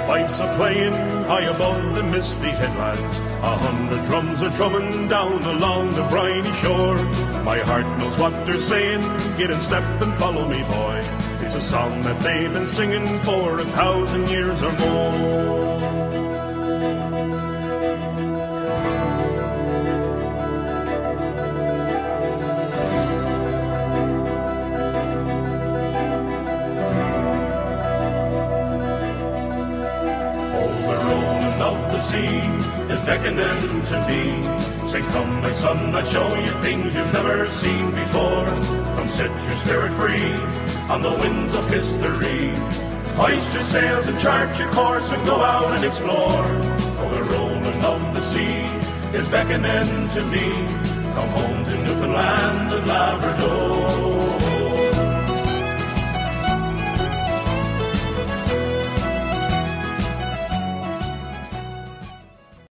fifes are playing high above the misty headlands. 100 drums are drumming down along the briny shore. My heart knows what they're saying, get in step and follow me, boy. It's a song that they've been singing for 1,000 years or more. The sea is beckoning to me. Say, come, my son, I'll show you things you've never seen before. Come set your spirit free on the winds of history. Hoist your sails and chart your course and go out and explore. Oh, the rolling of the sea is beckoning to me. Come home to Newfoundland and Labrador.